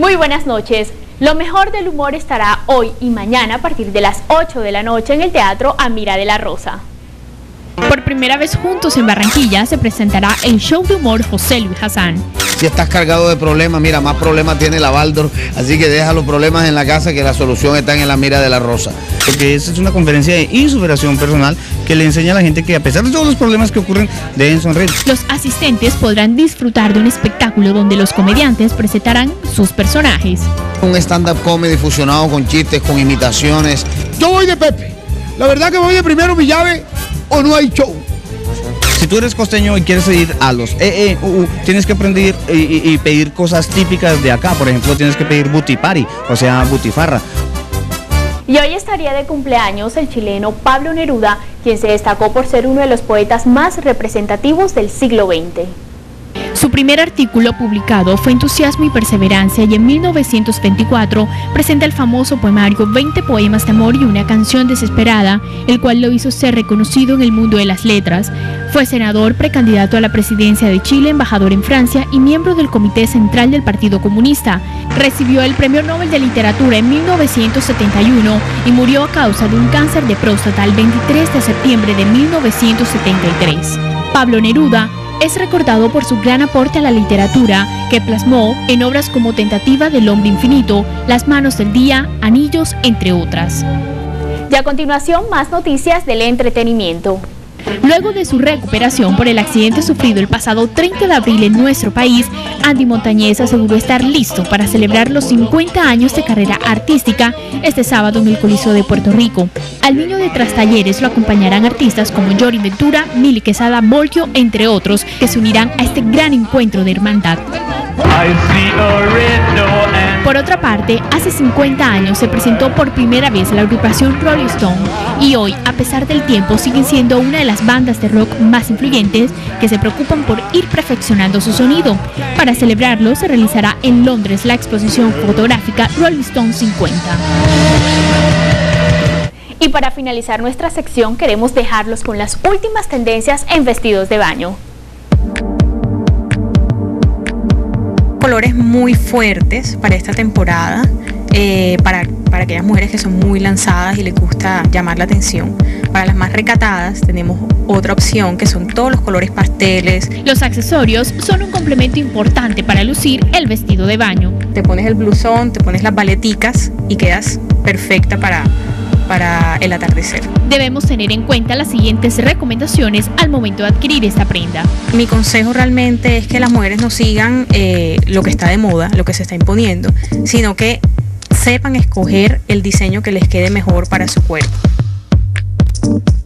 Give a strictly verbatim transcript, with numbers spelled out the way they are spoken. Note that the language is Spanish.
Muy buenas noches. Lo mejor del humor estará hoy y mañana a partir de las ocho de la noche en el Teatro Amira de la Rosa. Por primera vez juntos en Barranquilla se presentará el show de humor José Luis Hazán. Si estás cargado de problemas, mira, más problemas tiene la Baldor, así que deja los problemas en la casa, que la solución está en el Amira de la Rosa. Porque esta es una conferencia de insuperación personal que le enseña a la gente que a pesar de todos los problemas que ocurren, deben sonreír. Los asistentes podrán disfrutar de un espectáculo donde los comediantes presentarán sus personajes. Un stand-up comedy fusionado con chistes, con imitaciones. Yo voy de Pepe. La verdad que voy de primero mi llave o no hay show. Si tú eres costeño y quieres ir a los E E U U, tienes que aprender y, y, y pedir cosas típicas de acá. Por ejemplo, tienes que pedir butipari, o sea, butifarra. Y hoy estaría de cumpleaños el chileno Pablo Neruda, quien se destacó por ser uno de los poetas más representativos del siglo veinte. Su primer artículo publicado fue Entusiasmo y Perseverancia y en mil novecientos veinticuatro presenta el famoso poemario veinte poemas de amor y una canción desesperada, el cual lo hizo ser reconocido en el mundo de las letras. Fue senador, precandidato a la presidencia de Chile, embajador en Francia y miembro del Comité Central del Partido Comunista. Recibió el Premio Nobel de Literatura en mil novecientos setenta y uno y murió a causa de un cáncer de próstata el veintitrés de septiembre de mil novecientos setenta y tres. Pablo Neruda es recordado por su gran aporte a la literatura, que plasmó en obras como Tentativa del Hombre Infinito, Las Manos del Día, Anillos, entre otras. Y a continuación, más noticias del entretenimiento. Luego de su recuperación por el accidente sufrido el pasado treinta de abril en nuestro país, Andy Montañez aseguró estar listo para celebrar los cincuenta años de carrera artística este sábado en el Coliseo de Puerto Rico. Al niño de Trastalleres lo acompañarán artistas como Jory Ventura, Mili Quesada, Voltio, entre otros, que se unirán a este gran encuentro de hermandad. Por otra parte, hace cincuenta años se presentó por primera vez la agrupación Rolling Stone y hoy, a pesar del tiempo, siguen siendo una de las bandas de rock más influyentes que se preocupan por ir perfeccionando su sonido. Para celebrarlo se realizará en Londres la exposición fotográfica Rolling Stone cincuenta. Y para finalizar nuestra sección queremos dejarlos con las últimas tendencias en vestidos de baño. Colores muy fuertes para esta temporada, eh, para, para aquellas mujeres que son muy lanzadas y les gusta llamar la atención. Para las más recatadas tenemos otra opción que son todos los colores pasteles. Los accesorios son un complemento importante para lucir el vestido de baño. Te pones el blusón, te pones las baleticas y quedas perfecta para, para el atardecer. Debemos tener en cuenta las siguientes recomendaciones al momento de adquirir esta prenda. Mi consejo realmente es que las mujeres no sigan eh, lo que está de moda, lo que se está imponiendo, sino que sepan escoger el diseño que les quede mejor para su cuerpo.